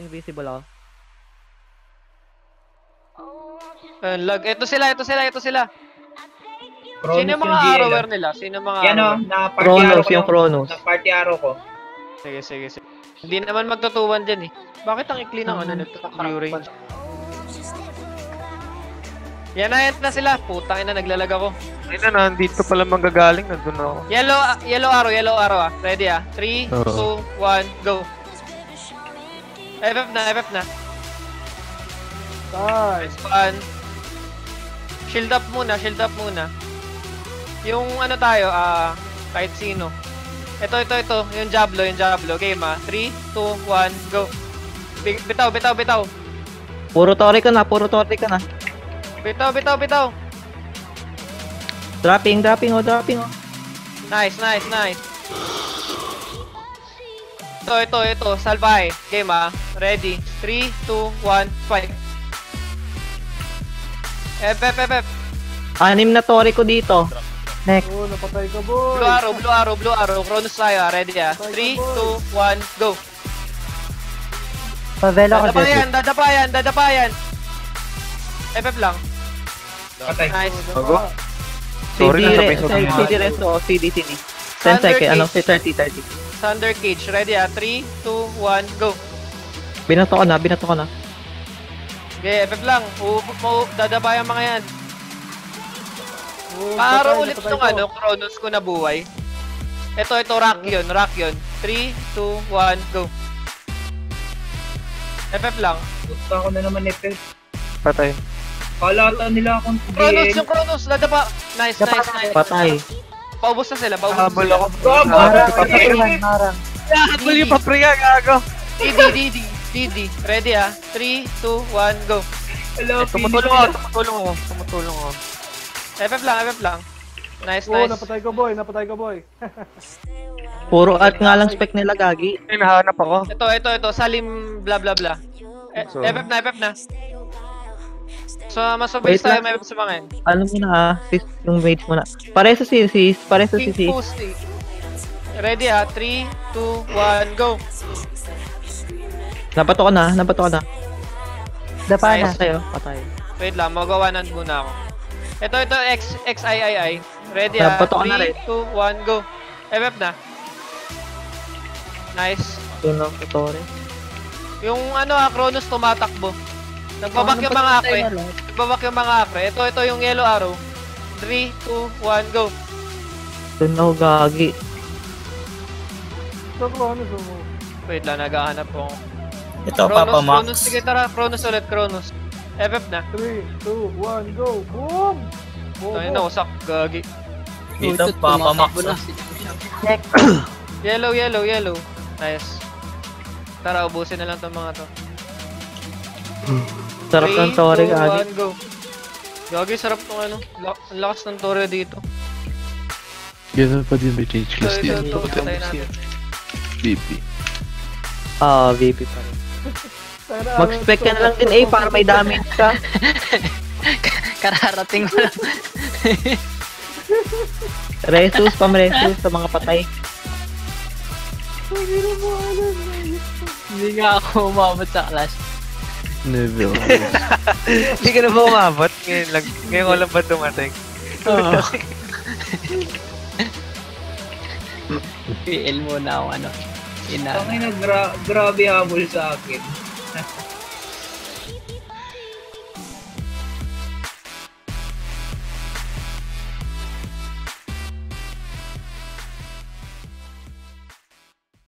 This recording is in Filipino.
Invisible ako. Lag. Ito sila. Chronos Sino yung mga GL, arrower nila? Sino yung mga Yan o, arrower? na-party arrow ko Yung Chronos. Na-party arrow ko. Sige. Hindi naman magtutuwan dyan eh. Bakit ang ikli ng ano nito? Blue range. Yan na sila. Putang ina, naglalag ako. Ay na, nandito pala manggagaling. Nandun ako. Yellow arrow ah. Ready ah. 3, 2, 1, go. FF na. Nice one. Shield up muna. Yung ano tayo, kahit sino. Ito. Yung Diablo. Game ah. 3, 2, 1, go. Bitaw. Puro tori ka na. Bitaw. Dropping. Nice. Ito. Salvahe. Game ah. Ready. 3, 2, 1, fight. FF. 6 na tori ko dito. Next. Oh, napatay ka, boy. Blue arrow. Chronos tayo ah. Ready ah. 3, 2, 1, go. Pavela ko dito. Dadapayan. FF lang. Patay. Nice. Bago? Sorry, nasabay sa mga. CD resto. CD. 10 seconds. 30. Thunder Cage. Ready ah. 3, 2, 1, go. Binato ko na. Okay, FF lang. Dadapayan mga yan. Paaro ulit itong Chronos ko na buhay. Ito, rock yun. 3, 2, 1, go. FF lang. Gusto ako na naman FF. Patay. Kalata nila akong Yung Chronos, dadapa. Nice. Patay. Paubos na sila. Habol ako. Marang. Habol yung papriya, gago. DD. Ready ah. 3, 2, 1, go. Hello, Tumutulong ako. FF lang. Nice. Oh, napatay ka, boy. Puro at nga lang spec nila gagi. Ay, nahanap ako. Ito. Salim bla bla bla. FF na. So, masabay Wait tayo lang. may sa mga yan. Ano mo na sis, yung mage mo na. Pare sa sis. King Post eh. Ready ah. 3, 2, 1, go. Napato ko na. Dapa na Nice. sa'yo. Patay. Wait lang, magawanan muna ako. Ito, XIII. Ready ah. Napato ko na 3, rin. 2, 1, go. FF na. Nice. Yun ang tutorial. Yung Chronos tumatakbo. Nagbabak yung mga akre. Ito yung yellow arrow. 3, 2, 1, go. Doon ako gagi. Ito, Chronos, oh. Wait lang, naghahanap ko. Ito, Papa Max. Chronos, sige tara. Chronos ulit. FF na. 3, 2, 1, go. Boom! Ayun na, usak. Gagi. Dito, Papa Max. Yellow. Nice. Tara, ubusin na lang itong mga to. Sarap ng tori 3, 2, gagi. 1, go. Gagi, sarap ng Ang lakas ng tore dito. Ganun pa din may change class Ito, dito. patayin natin. BP. VP pa rin. Mag-spec ka na lang din para may damage ka. Kararating mo lang. Resus sa mga patay. Hindi nga ako umabot sa class. Never. Hindi ka na ba umabot? Ngayon ko lang ba dumating? Oo. PL muna ako Tangina, grabe habol sa akin.